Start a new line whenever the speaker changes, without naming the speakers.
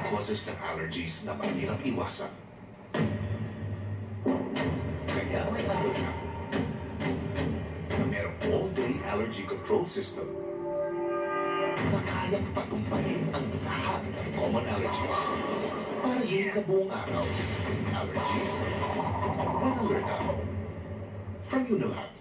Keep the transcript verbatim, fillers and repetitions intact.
causes ng allergies na mahirap iwasan. Kaya may Allerta na merong all-day allergy control system na kayang patumpahin ang lahat ng common allergies para yun ka buong araw. Allergies, one Allerta from Unilab.